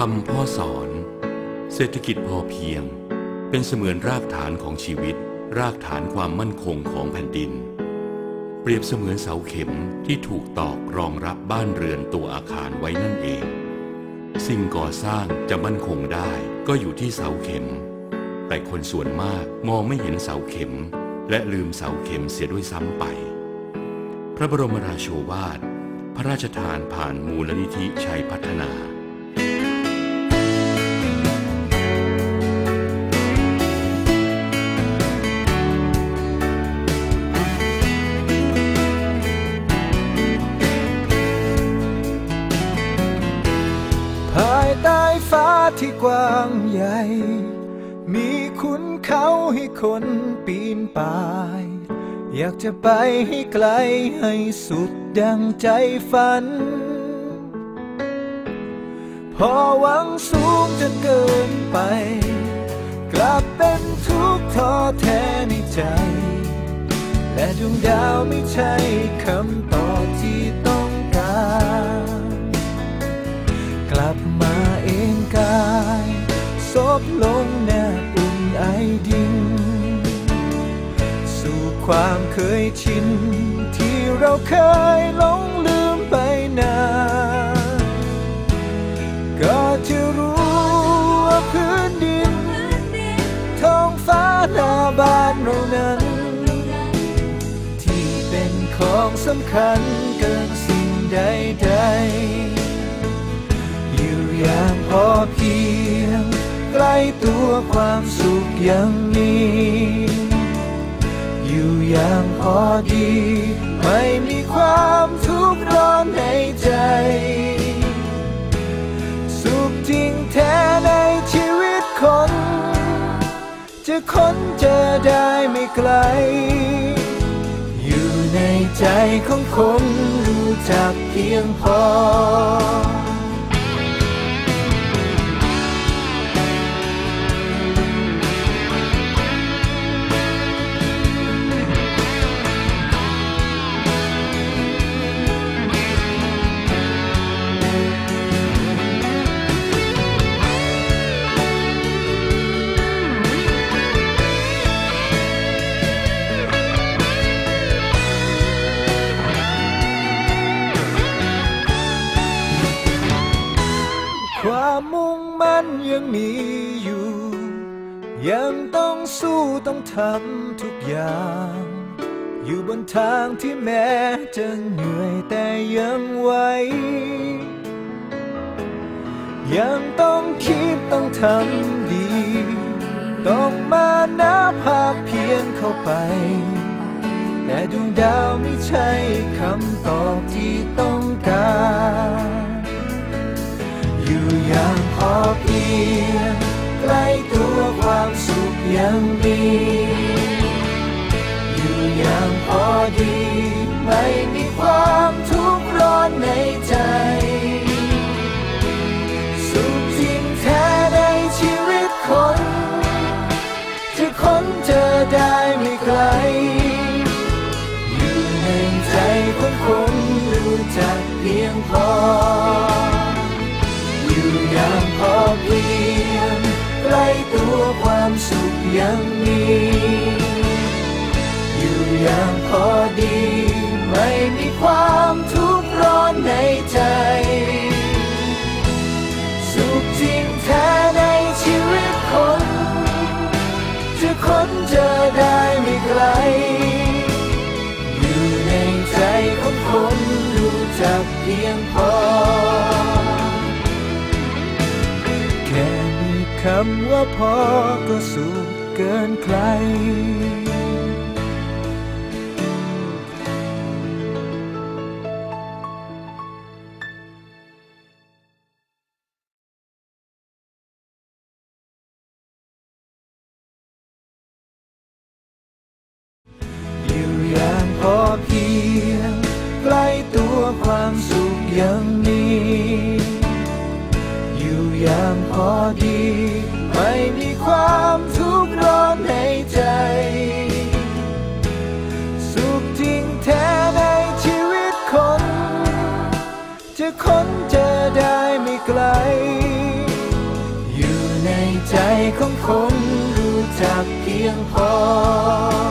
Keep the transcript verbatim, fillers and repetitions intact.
ำพ่อสอนเศรษฐกิจพอเพียงเป็นเสมือนรากฐานของชีวิตรากฐานความมั่นคงของแผ่นดินเปรียบเสมือนเสาเข็มที่ถูกตอกรองรับบ้านเรือนตัวอาคารไว้นั่นเองสิ่งก่อสร้างจะมั่นคงได้ก็อยู่ที่เสาเข็มแต่คนส่วนมากมองไม่เห็นเสาเข็มและลืมเสาเข็มเสียด้วยซ้ำไปพระบรมราโชวาทพระราชทานผ่านมูลนิธิชัยพัฒนาภายใต้ฟ้าที่กว้างใหญ่มีขุนเขาให้คนปีนป่ายอยากจะไปให้ไกลให้สุดดังใจฝันพอหวังสูงจนเกินไปกลับเป็นทุกข์ท้อแท้ในใจและดวงดาวไม่ใช่คำตอบที่ต้องการกลับมาเองกายซบลงแนบอุ่นไอดินสู่ความเคยชินที่เราเคยหลงลืมไปนานก็จะรู้ว่าพื้นดินท้องฟ้าหน้าบ้านเรานั้นที่เป็นของสำคัญเกินสิ่งใดๆอยู่อย่างพอเพียงใกล้ตัวความสุขยังมีอยู่อย่างพอดีไม่มีความทุกข์ร้อนในใจสุขจริงแท้ในชีวิตคนจะค้นเจอได้ไม่ไกลอยู่ในใจของคนรู้จักเพียงพอความมุ่งมั่นยังมีอยู่ยังต้องสู้ต้องทำทุกอย่างอยู่บนทางที่แม้จะเหนื่อยแต่ยังไหวยังต้องคิดต้องทำดีต้องมานับภาคเพียรเข้าไปแต่ดวงดาวไม่ใช่คำตอบที่ต้องการอยู่อย่างพอเพียงใกล้ตัวความสุขยังมีอยู่อย่างพอดีไม่มีความทุกข์ร้อนในใจสุขจริงแท้ในชีวิตคนจะค้นเจอได้ไม่ไกลอยู่ในใจของคนรู้จักเพียงพออยู่อย่างพอเพียงใกล้ตัวความสุขยังมีอยู่อย่างพอดีไม่มีความทุกข์ร้อนในใจสุขจริงแท้ในชีวิตคนจะค้นเจอได้ไม่ไกลอยู่ในใจของคนรู้จักเพียงพอคำว่าพอก็สุขเกินใครอยู่อย่างพอเพียงใกล้ตัวความสุขยังมีอยู่อย่างพอดีไม่มีความทุกข์ร้อนในใจสุขจริงแท้ในชีวิตคนจะค้นเจอได้ไม่ไกลงพอ